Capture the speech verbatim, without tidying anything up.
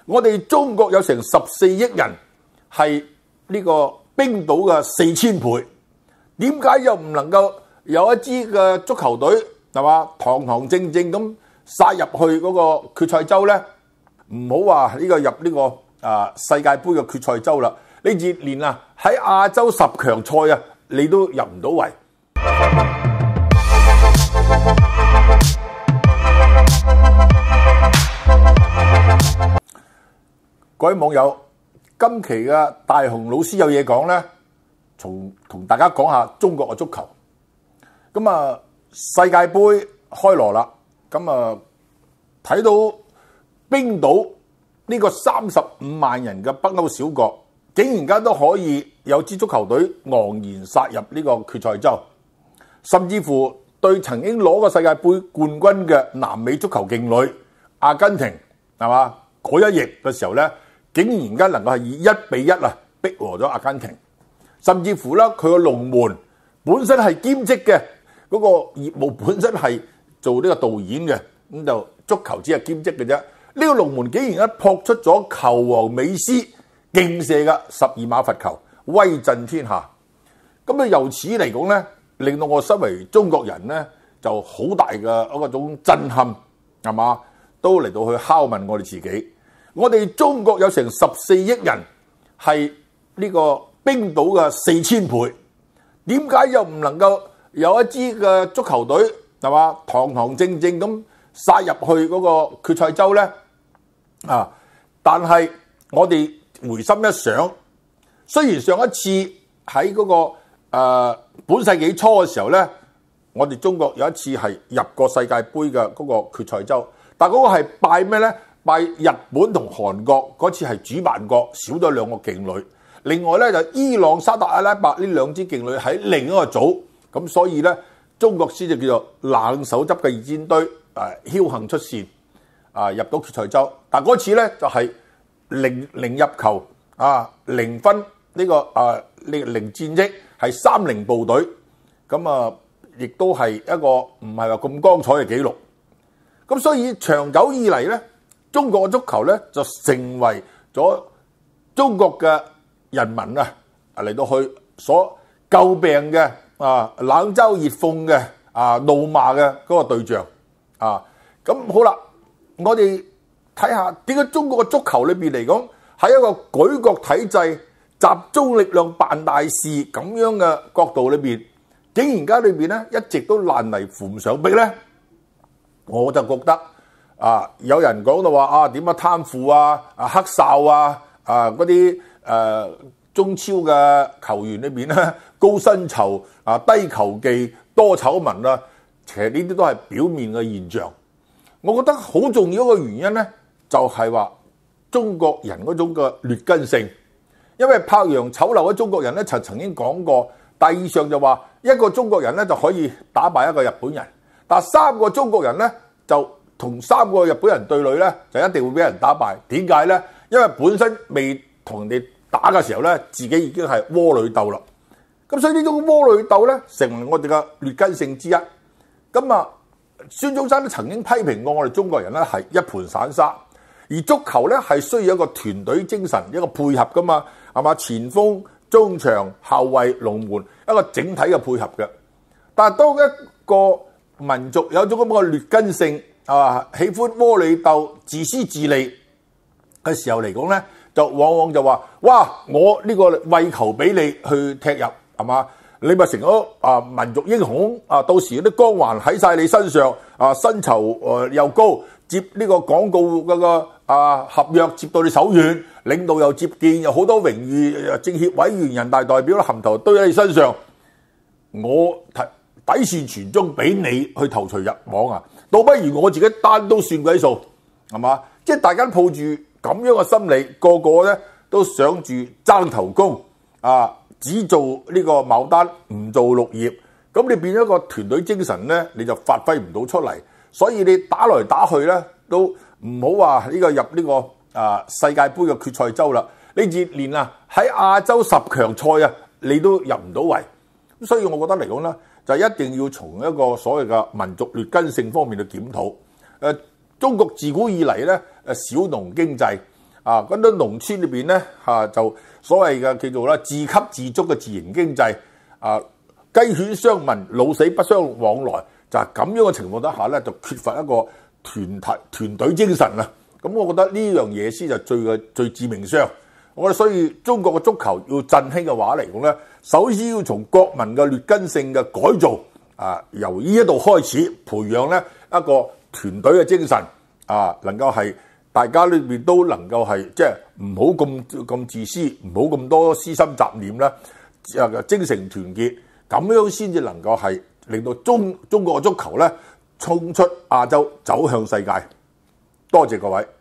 我哋中國有成十四億人，係呢個冰島嘅四千倍，點解又唔能夠有一支嘅足球隊係嘛堂堂正正咁殺入去嗰個決賽周呢？唔好話呢個入呢個啊世界盃嘅決賽周啦，你至連啊喺亞洲十強賽啊，你都入唔到圍。各位網友，今期嘅大雄老師有嘢講呢，從同大家講下中國嘅足球。咁啊，世界盃開鑼啦，咁啊睇到冰島呢個三十五萬人嘅北歐小國，竟然間都可以有支足球隊昂然殺入呢個決賽周，甚至乎對曾經攞過世界盃冠軍嘅南美足球勁旅阿根廷係嘛嗰一役嘅時候呢，竟然間能夠係以一比一啊逼和咗阿根廷，甚至乎咧佢個龍門本身係兼職嘅，嗰個業務本身係做呢個導演嘅，咁就足球只係兼職嘅啫。呢個龍門竟然一撲出咗球王美斯勁射嘅十二碼罰球，威震天下。咁啊由此嚟講咧，令到我身為中國人咧就好大嘅嗰種震撼，係嘛？都嚟到去拷問我哋自己。我哋中國有成十四億人，係呢個冰島嘅四千倍，點解又唔能夠有一支嘅足球隊係嘛堂堂正正咁殺入去嗰個決賽周呢？啊！但係我哋回心一想，雖然上一次喺嗰、那個誒、呃、本世紀初嘅時候呢，我哋中國有一次係入過世界盃嘅嗰個決賽周，但嗰個係拜咩呢？拜日本同韓國，嗰次係主辦國，少咗兩個勁旅。另外咧就伊朗、沙特阿拉伯呢兩支勁旅喺另一個組，咁所以咧中國先至叫做冷手執嘅二戰隊，誒、呃、僥倖出線，啊、呃、入到決賽周。但嗰次咧就係、是、零零入球，啊零分呢、這個啊零零戰績係三零部隊，咁啊亦都係一個唔係話咁光彩嘅紀錄。咁所以長久以嚟咧，中國嘅足球咧就成為咗中國嘅人民啊嚟到去所詬病嘅啊冷嘲熱諷嘅啊怒罵嘅嗰個對象啊。咁好啦，我哋睇下點解中國嘅足球裏邊嚟講，喺一個舉國體制、集中力量辦大事咁樣嘅角度裏邊，竟然間裏邊咧一直都爛泥扶唔上壁咧。我就覺得啊，有人講到話啊，點樣貪腐啊、啊黑哨啊、啊嗰啲誒中超嘅球員裏邊咧高薪酬啊、低球技、多醜聞啊，其實呢啲都係表面嘅現象。我覺得好重要一個原因咧，就係話中國人嗰種嘅劣根性。因為拍洋醜陋嘅中國人咧，就曾經講過，大意上就話一個中國人咧就可以打敗一個日本人。但三個中國人咧，就同三個日本人對壘咧，就一定會俾人打敗。點解咧？因為本身未同人哋打嘅時候咧，自己已經係窩裏鬥啦。咁所以呢種窩裏鬥咧，成為我哋嘅劣根性之一。咁啊，孫中山都曾經批評過我哋中國人咧係一盤散沙，而足球咧係需要一個團隊精神，一個配合噶嘛，係嘛？前鋒、中場、後衞、龍門一個整體嘅配合嘅。但係當一個民族有種咁嘅劣根性啊，喜歡窩裏鬥、自私自利嘅時候嚟講咧，就往往就話：哇！我呢個為求俾你去踢入，係嘛？你咪成咗啊民族英雄啊！到時啲光環喺晒你身上啊，薪酬誒又高，接呢個廣告嗰個啊合約接到你手軟，領導又接見，有好多榮譽，政協委員、人大代表都含頭堆喺你身上，我睇。底線傳中俾你去頭槌入網啊，倒不如我自己單刀算鬼數，係嘛？即係大家抱住咁樣嘅心理，個個咧都想住爭頭功啊，只做呢個牡丹唔做綠葉，咁你變咗個團隊精神咧，你就發揮唔到出嚟。所以你打來打去咧，都唔好話呢個入呢個啊世界盃嘅決賽周啦。你至連啊喺亞洲十強賽啊，你都入唔到圍。咁所以我覺得嚟講咧，就一定要從一個所謂嘅民族劣根性方面去檢討。誒，中國自古以嚟咧，誒小農經濟啊，嗰啲農村裏邊咧嚇就所謂嘅叫做咧自給自足嘅自然經濟啊，雞犬相聞，老死不相往來，就係咁樣嘅情況底下咧，就缺乏一個團體團隊精神啊！咁我覺得呢樣嘢先就最嘅最致命傷。我覺得所以中國嘅足球要振興嘅話嚟講咧，首先要從國民嘅劣根性嘅改造啊，由呢一度開始培養咧一個團隊嘅精神啊，能夠係大家裏邊都能夠係即係唔好咁咁自私，唔好咁多私心雜念啦，啊精誠團結，咁樣先至能夠係令到中中國嘅足球咧衝出亞洲，走向世界。多謝各位。